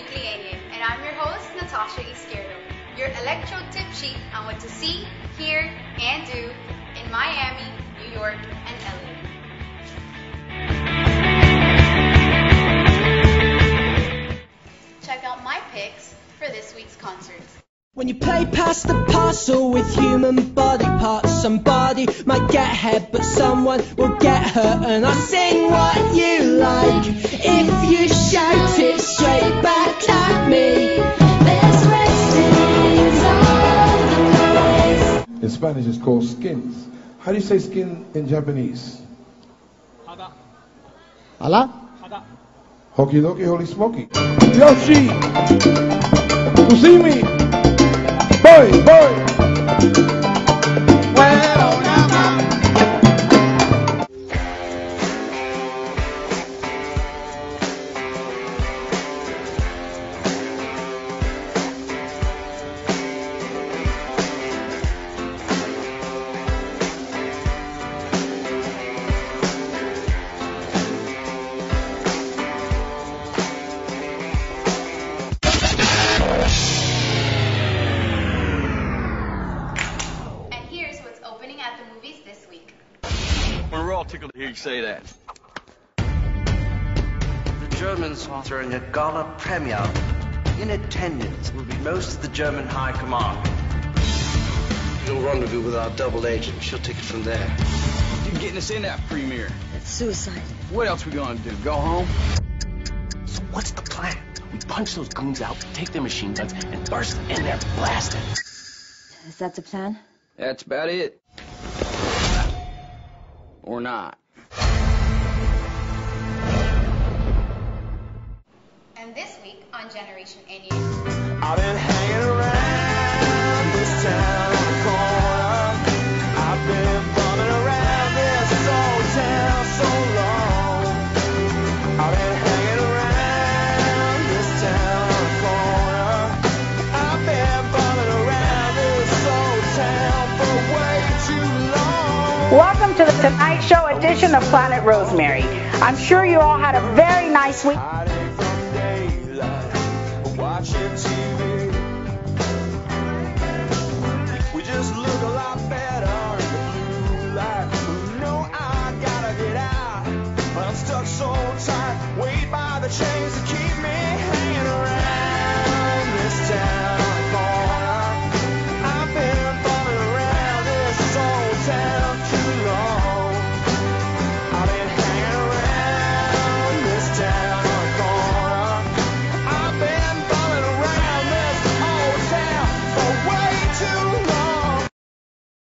Weekly Alien, and I'm your host, Natasha Izquierdo, your electro tip sheet on what to see, hear, and do in Miami, New York, and LA. Check out my picks for this week's concerts. When you play past the parcel with human body parts, somebody might get hurt, but someone will get hurt. And I sing what you like if you shout it straight back at me. There's red stains all over the place. In Spanish it's called skins. How do you say skin in Japanese? Hada. Ala? Hada. Hoki doki holy smoky. Yoshi! You see me? Boy, boy! Well, now, We're all tickled to hear you say that. The Germans are throwing a gala premiere. In attendance will be most of the German High Command. You'll rendezvous with our double agent. She'll take it from there. You're getting us in that premiere. It's suicide. What else we gonna do? Go home? So what's the plan? We punch those goons out, take their machine guns, and burst in there blasting. Is that the plan? That's about it. Or not. And this week on Generation NU. I've been hanging around this town on the corner. I've been bumming around this old town so long. I've been hanging around this town on the corner. I've been bumming around this old town for way too long. Welcome to the Tonight Show edition of Planet Rosemary. I'm sure you all had a very nice week.